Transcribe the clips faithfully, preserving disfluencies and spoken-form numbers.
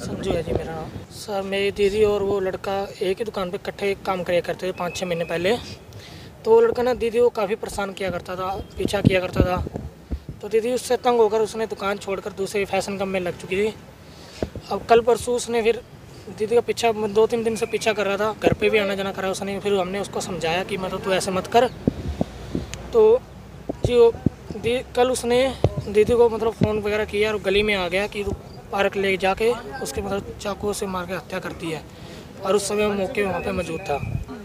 संजू है जी मेरा नाम। सर मेरी दीदी और वो लड़का एक ही दुकान पे इकट्ठे काम किया करते थे पाँच छः महीने पहले। तो वो लड़का ना दीदी को काफ़ी परेशान किया करता था, पीछा किया करता था। तो दीदी उससे तंग होकर उसने दुकान छोड़कर दूसरे फैशन कंपनी में लग चुकी थी। अब कल परसों उसने फिर दीदी का पीछा दो तीन दिन से पीछा कर रहा था, घर पे भी आना जाना करा उसने। फिर हमने उसको समझाया कि मतलब तू ऐसे मत कर। तो जी वो दी कल उसने दीदी को मतलब फ़ोन वगैरह किया और गली में आ गया कि पार्क ले जाके उसके मतलब चाकू से मार के हत्या कर दी है। और उस समय मौके वहाँ पे मौजूद था।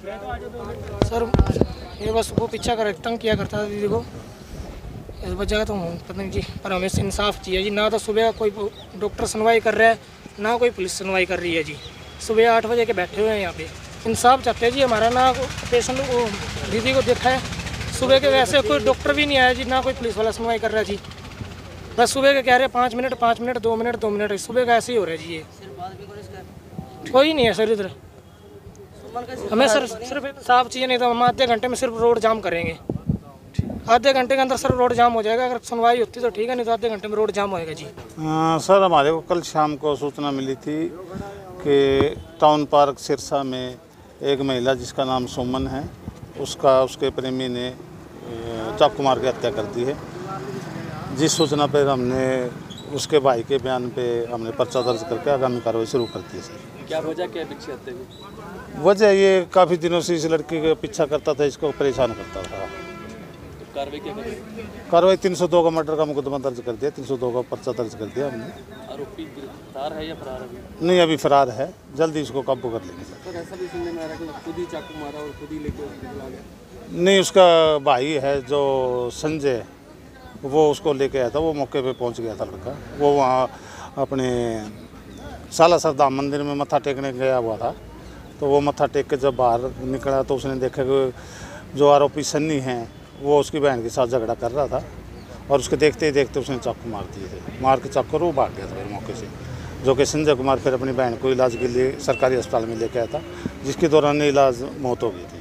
सर ये बस वो पीछा कर तंग किया करता था दीदी को, इस वजह तो पता नहीं जी। पर हमें इंसाफ चाहिए जी। ना तो सुबह कोई डॉक्टर सुनवाई कर रहा है, ना कोई पुलिस सुनवाई कर रही है जी। सुबह आठ बजे के बैठे हुए हैं यहाँ पे। इंसाफ चाहते हैं जी हमारा। ना पेशेंट को दीदी को देखा है सुबह के, वैसे कोई डॉक्टर भी नहीं आया जी, ना कोई पुलिस वाला सुनवाई कर रहा है जी। बस सुबह के कह रहे हैं पाँच मिनट पाँच मिनट दो मिनट दो मिनट सुबह का ऐसे ही हो रहा है जी। ये कोई नहीं है सर इधर। हमें सर सिर्फ इंसाफ चाहिए, नहीं तो हम आधे घंटे में सिर्फ रोड जाम करेंगे। आधे घंटे के अंदर सर रोड जाम हो जाएगा। अगर सुनवाई होती तो ठीक है, नहीं तो आधे घंटे में रोड जाम होएगा जी। आ, सर हमारे को कल शाम को सूचना मिली थी कि टाउन पार्क सिरसा में एक महिला जिसका नाम सुमन है, उसका उसके प्रेमी ने चाकू मार के हत्या कर दी है। जिस सूचना पर हमने उसके भाई के बयान पे हमने पर्चा दर्ज करके आगामी कार्रवाई शुरू कर दी है। सर क्या वजह क्या है पीछे हत्या की? वजह ये काफ़ी दिनों से इस लड़की का पीछा करता था, इसको परेशान करता था। तो कार्रवाई क्या करें? कार्रवाई तीन सौ दो का मर्डर का मुकदमा दर्ज कर दिया, तीन सौ दो का पर्चा दर्ज कर दिया हमने। आरोपी गिरफ्तार है या फरार है? नहीं अभी फरार है, जल्दी इसको काबू कर लेंगे। सर ऐसा भी सुनने में आ रहा है कि खुद ही चाकू मारा और खुद ही लेके हॉस्पिटल आ गया। नहीं उसका भाई है जो संजय, वो उसको लेके आया था। वो मौके पे पहुंच गया था लड़का। वो वहाँ अपने सालासर धाम मंदिर में मत्था टेकने गया हुआ था। तो वो मत्था टेक के जब बाहर निकला तो उसने देखा कि जो आरोपी सन्नी हैं वो उसकी बहन के साथ झगड़ा कर रहा था। और उसके देखते ही देखते उसने चाकू मार दिए थे। मार के चाकू वो भाग गया था फिर मौके से, जो कि संजय कुमार फिर अपनी बहन को इलाज के लिए सरकारी अस्पताल में लेके आया था, जिसके दौरान इलाज मौत हो गई थी।